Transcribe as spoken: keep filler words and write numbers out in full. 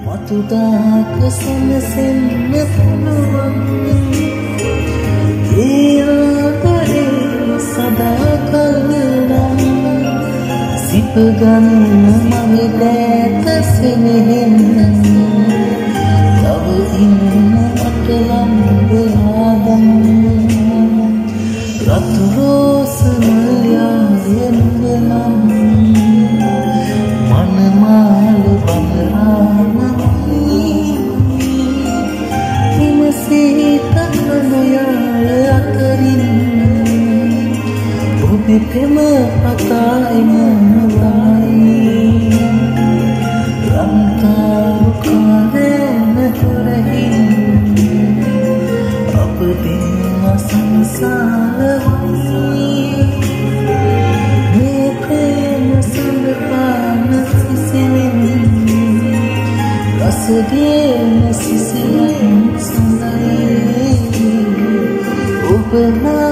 මතුදාක සැනසෙන්න පුළුවන් ඒ ආදරේ සදාකල් නම් සිප ගන්න මගේ දැත සෙනෙහෙන්න තව ඉන්න මට ළඟ ආදම් රතු රෝස මලයන් නම් මනමාල බඳරාන හිමසීත කනයාල අතරින් ඔබේ පෙම අතායිම වයි රන්තාරු කාරෙන හොරහින් අප දෙන්න සංසාරවයි මේ ප්‍රේම සඳපාන සිසිලෙන් රසදේන සිසිලෙන් සඳයි ඔබ